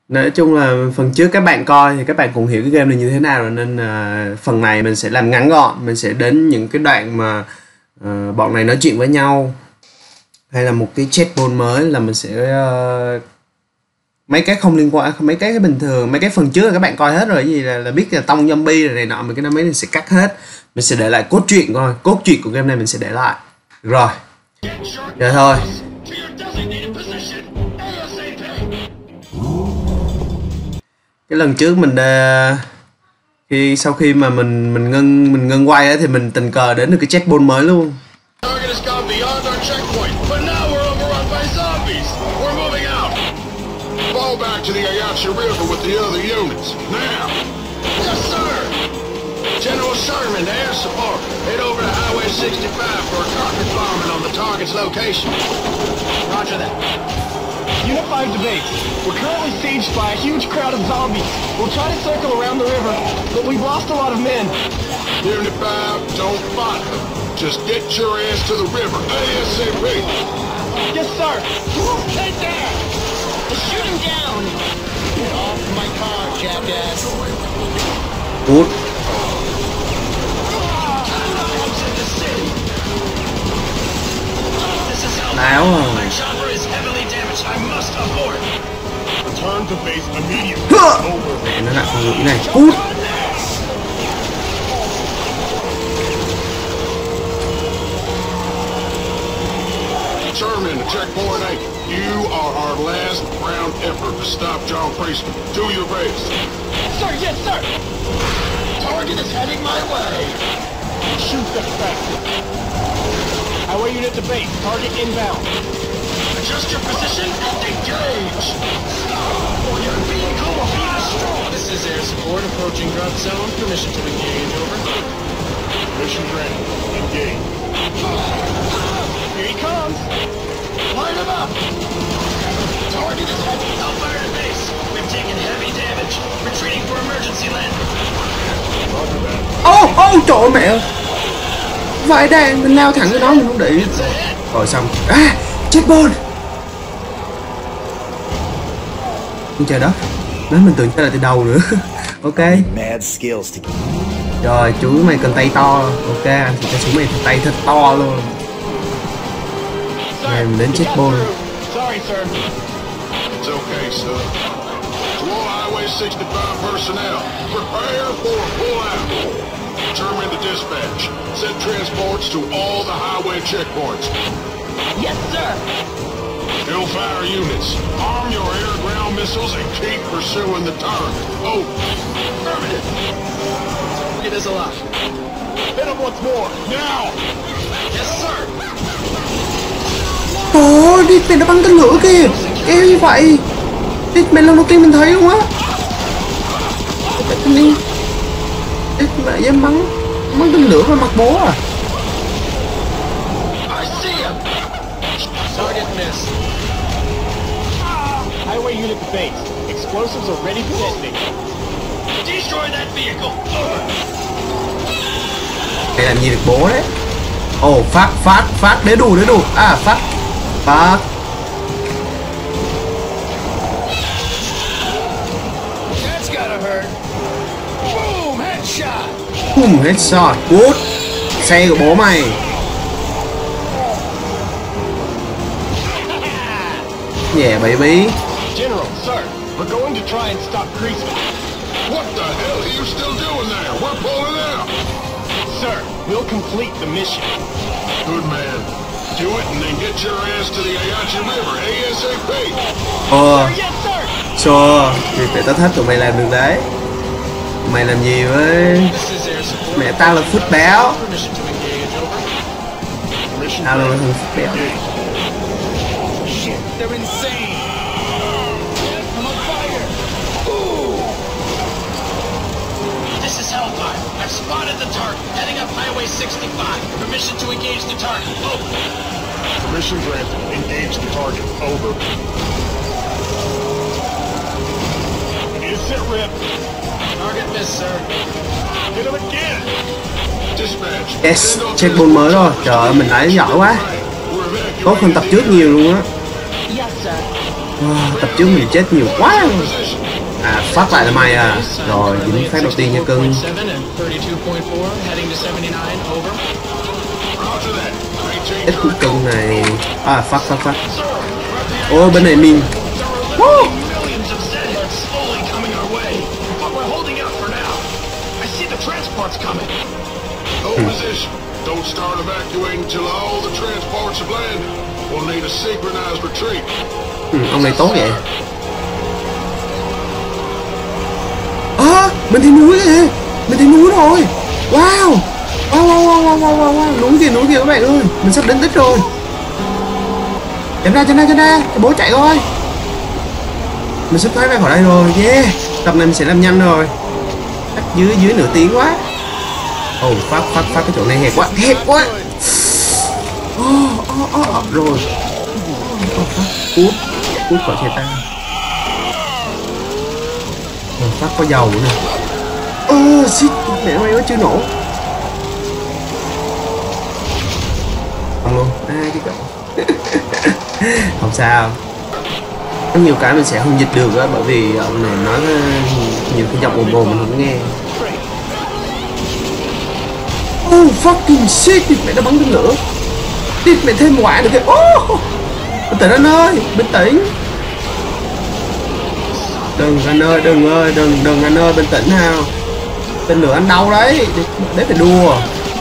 Nói chung là phần trước các bạn coi thì các bạn cũng hiểu cái game này như thế nào rồi, nên phần này mình sẽ làm ngắn gọn. Mình sẽ đến những cái đoạn mà bọn này nói chuyện với nhau, hay là một cái checkpoint mới là mình sẽ mấy cái không liên quan, mấy cái bình thường, mấy cái phần trước là các bạn coi hết rồi, cái gì là biết là tông zombie rồi này nọ, mấy cái đó mình sẽ cắt hết. Mình sẽ để lại cốt truyện thôi, cốt truyện của game này mình sẽ để lại. Rồi, vậy thôi. Cái lần trước mình sau khi mà mình ngưng quay á, thì mình tình cờ đến được cái checkpoint mới luôn. Fall back to the Ayachi River with the other units. Now! Yes, sir! General Sherman, air support. Head over to Highway 65 for a carpet bombing on the target's location. Roger that. Unified to base. We're currently sieged by a huge crowd of zombies. We'll try to circle around the river, but we've lost a lot of men. Unified, don't fight them. Just get your ass to the river, ASAP! Yes, sir! Stay there! Shoot him down! Get off my car, jackass! Cút. Láo rồi. Return to base immediately. Mẹ nó lại con mũi này. Cút. Sherman, checkpoint 8. You are our last round effort to stop John Priestley. Do your best. Sir, yes, sir! Target is heading my way! Shoot the bastard. Highway unit to base. Target inbound. Adjust your position and engage! Stop, or your vehicle will be destroyed! This is air support approaching drop zone. Permission to engage, over. Mission granted. Engage. Here he comes! Line him up! Target is heading Hellfire to base. We've taken heavy damage. Retreating for emergency landing. Trời ơi mẹ ơi. Vãi đạn, mình lao thẳng cái đó mình không để ý. Rồi xong. Checkpoint. Trời đất. Nói mình tưởng chơi là từ đầu nữa. Ok. Rồi chú mày cần tay to. Ok, anh sẽ cho chú mày tay thật to luôn. Này mình đến checkpoint. Sorry, sir. It's okay, sir. To all Highway 65 personnel, prepare for a pullout. Sherman to dispatch. Send transports to all the highway checkpoints. Yes, sir! Hellfire units, arm your air-ground missiles and keep pursuing the target. Oh, Affirmative! It is alive. Hit him once more. now! Yes, sir! Trời ơi, đi mày nó bắn tên lửa kìa. Kéo như vậy. Đi mày lần đầu tiên mình thấy luôn á. Đi mẹ dám bắn tên lửa vào mặt bố à. I see him! Target missed. Highway unit to base. Explosives are ready for detonate. Destroy that vehicle! Over! Mày làm gì được bố đấy. Phát đế đủ. Phát. That's gotta hurt! Boom! Headshot! Headshot. Cút. Xe của bố mày. Yeah baby. General, sir, we're going to try and stop Priestley. What the hell are you still doing there? We're pulling out! Sir, we'll complete the mission. Good man. Do it and then get your ass to the Ayachi River ASAP! Yes, sir! Sure. Thì phải tao thích tụi mày làm được đấy. Mày làm gì với This is air support. mẹ tao là phút béo. Permission to engage, over. Mission Tao là granted. thằng phút béo. Shit, they're insane! I'm on fire! Ooh! This is Hellfire. I've spotted the target, heading up Highway 65. Permission to engage the target, over. Mission granted. Engage the target. Over. Innocent rip. Target missed, sir. Hit him again. Dispatch. Yes, checkpoint mới rồi. Trời ơi, mình nãy giỏi quá. Tốt hơn tập trước nhiều luôn á. Yes, sir. Tập trước mình chết nhiều quá. Position. À, phát lại là mày à. Rồi, dính phát đầu tiên nha cưng. 7 and 32.4, heading to 79, over. Roger that. Maintain Ít của current. cưng này. À, phát. Ôi, bên này mình. Woo! Millions of Zeds slowly coming our way, but we're holding out for now. I see the transports coming. Hold position. Don't start evacuating until all the transports have landed. We'll need a synchronized retreat. Ông này tốt vậy. Mình thấy núi kìa. Mình thấy núi rồi. Wow. Wow. Núi kìa các bạn ơi. Mình sắp đến đích rồi. Chạy ra. Cái bố chạy thôi. Mình sắp thoát ra khỏi đây rồi. Yeah. Tập này mình sẽ làm nhanh rồi. Cách dưới nửa tiếng quá. Phát cái chỗ này hẹp quá. Rồi. Cút khỏi xe tăng. Phát có dầu nữa nè. Shit, mẹ mày nó chưa nổ. Không luôn, cái cậu. Không sao. Có nhiều cái mình sẽ không dịch được á, bởi vì ông này nói nhiều cái giọng ồn mình không nghe. Fucking shit, mẹ nó bắn tên lửa. Mẹ thêm quả nữa kìa. Bình tĩnh anh ơi, bình tĩnh. Đừng anh ơi, đừng anh ơi, bình tĩnh nào. Tên lửa anh đau đấy, để phải đùa.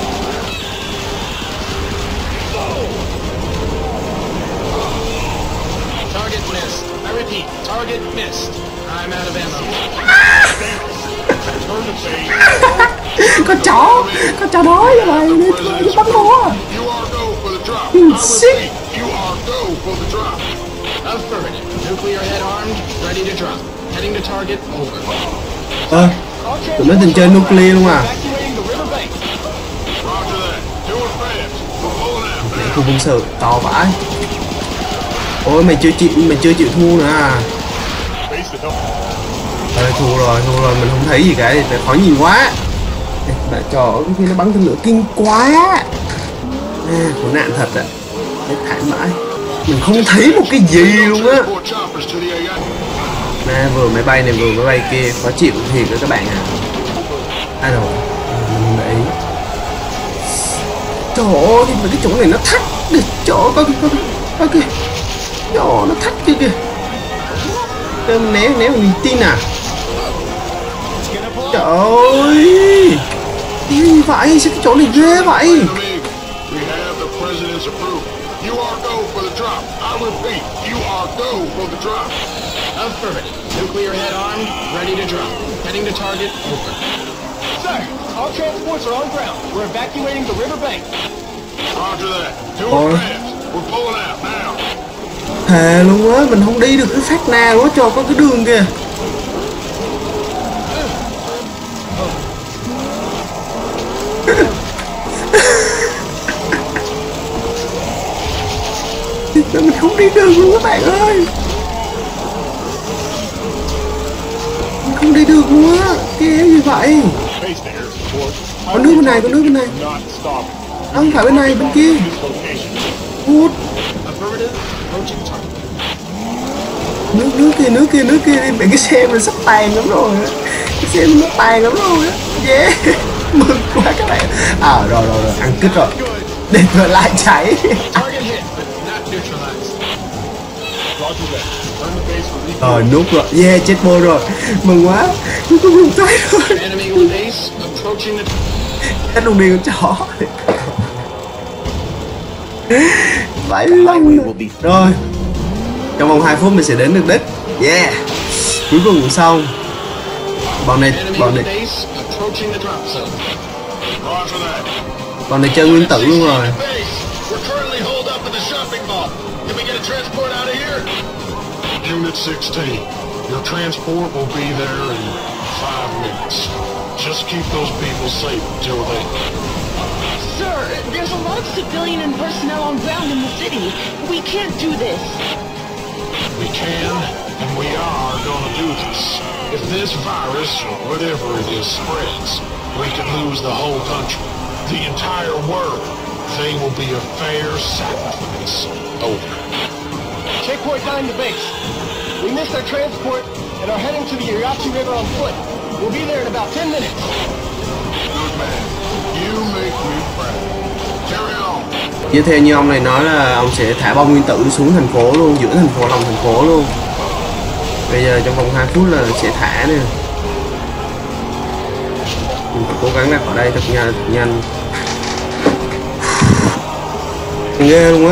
Target missed. I repeat, target missed. I'm out of ammo. Con chó đói vậy mày, nó bắn nó. You are go for the drop. I repeat, you are go for the drop. Affirmative. Nuclear head armed, ready to drop. Heading to target, over. Tụi nó từng chơi nuclear luôn à. Evacuating the riverbank. Roger that. Do it fast. We're pulling out now. Khu quân sự to vãi. Ôi mày chưa chịu thua nữa à. Thua rồi, mình không thấy gì cả, thì khó nhìn quá. Bạn trò cái khi nó bắn tên lửa kinh quá. Khổ nạn thật ạ. Thải mãi. Mình không thấy một cái gì luôn á. Transport choppers to the AI. Vừa máy bay này vừa máy bay kia, khó chịu thiệt đó các bạn à. Rồi, mình để ý. Trời ơi, cái chỗ này nó thắt kìa. Trời ơi, coi kìa. Trời ơi, nó thắt kìa. Né mình tin à. Trời ơi. Cái gì vậy? Sao cái chỗ này ghê vậy? We have the president's approval. You are go for the drop. I repeat, you are go for the drop. Affirmative. Nuclear head armed, ready to drop. Heading to target, over. Sir, all transports are on ground. We're evacuating the riverbank. Roger that. Do it fast. We're pulling out now. Thề luôn á, mình không đi được cái phát nào á, trời, có cái đường kìa. Mình không đi đường luôn các bạn ơi. Mình không đi được luôn á. Cái gì vậy? Có nước bên này. Không phải bên này, bên kia. Hút. Affirmative. Approaching target. Nước kia đi. Mẹ cái xe mình sắp tàn lắm rồi á. Cái xe mình nó tàn lắm rồi á. Yeah. Mừng quá các bạn. Rồi, ăn cứt rồi. Để tôi lại cháy. Target hit, but not neutralized. Nút rồi. Yeah, chết bô rồi. Mừng quá. Cuối cùng mình tới rồi. Enemy on base, approaching the... Hết luôn đi con chó. 75 rồi. Trong vòng 2 phút mình sẽ đến được đích. Yeah. Cuối cùng cũng xong. Bọn này Enemy on base, approaching the drop zone. Roger that. bọn này chơi nguyên tử luôn rồi. Base. We're currently holed up at the shopping mall. Can we get a transport out of here? Unit 16. Your transport will be there in 5 minutes. Just keep those people safe until then. Sir, there's a lot of civilian and personnel on ground in the city. We can't do this. We can, and we are gonna do this. If this virus, or whatever it is, spreads, we could lose the whole country. The entire world. They will be a fair sacrifice. Over. Checkpoint 9 to base. We missed our transport, and and are heading to the Irachi River on foot. We'll be there in about 10 minutes. Good man. You make me proud. Carry on. Như theo như ông này nói là ông sẽ thả bom nguyên tử xuống thành phố luôn, giữa thành phố, lòng thành phố luôn. Bây giờ trong vòng 2 phút là sẽ thả nè. Mình phải cố gắng ra khỏi đây thật nhanh, thật nhanh. Ghê luôn á.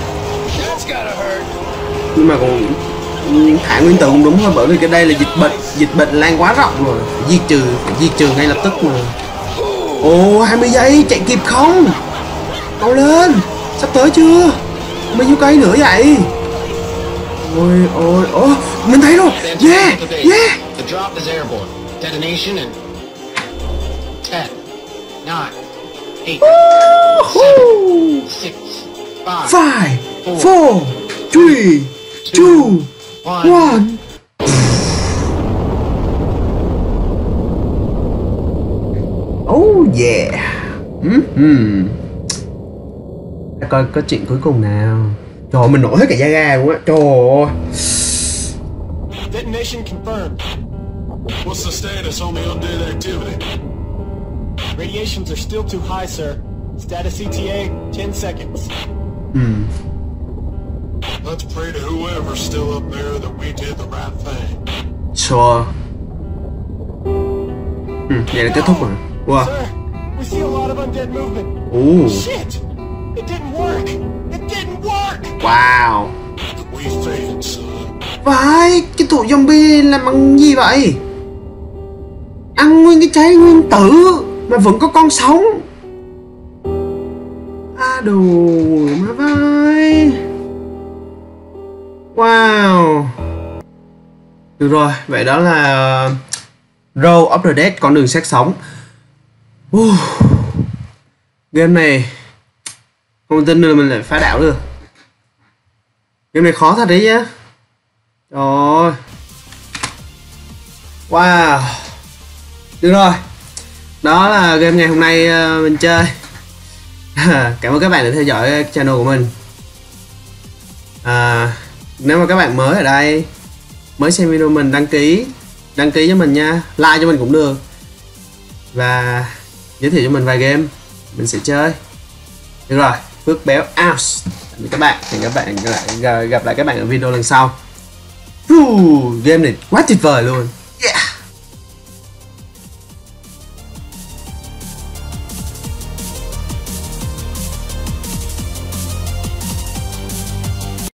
Nhưng mà còn thả nguyên tử cũng đúng thôi, bởi vì cái đây là dịch bệnh lan quá rộng rồi, phải diệt trừ ngay lập tức mà. Ồ, 20 giây, chạy kịp không? Mau lên, sắp tới chưa? Bao nhiêu cây nữa vậy? Ôi, mình thấy rồi. Yeah. The drop is airborne. Detonation in 10, 9, 8, 7, 6, 5, 5, 4, 3, 2, 1. Oh yeah. Coi có chuyện cuối cùng nào. Trời ơi, mình nổi hết cả da gà luôn á. Trời ơi. Detonation confirmed. What's the status on the undead activity? Radiations are still too high, sir. Status ETA, 10 seconds. Let's pray to whoever's still up there that we did the right thing. Sure. Vậy là kết thúc rồi. Wow. Sir, we see a lot of undead movement. Ooh. Shit! It didn't work! It didn't work! Wow. We failed, son. Vãi, cái tụi zombie làm bằng gì vậy? Ăn nguyên cái trái nguyên tử mà vẫn có con sống. Đồ má vai. Wow. Được rồi, vậy đó là Road of the Dead, con đường xác sống. Game này không tin là mình lại phá đảo được. Game này khó thật đấy nhá. Trời ơi. Wow. Được rồi. Đó là game ngày hôm nay mình chơi. Cảm ơn các bạn đã theo dõi channel của mình. Nếu mà các bạn mới ở đây, mới xem video mình, đăng ký cho mình nha, like cho mình cũng được, và giới thiệu cho mình vài game mình sẽ chơi. Được rồi, Phước Béo out. Tạm biệt các bạn, hẹn các bạn gặp lại các bạn ở video lần sau. Game này quá tuyệt vời luôn.